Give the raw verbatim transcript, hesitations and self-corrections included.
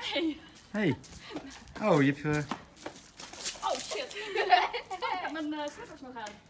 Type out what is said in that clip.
Nee. Hey. Oh, je hebt... Uh... Oh shit. Ik heb mijn uh, slippers nog aan.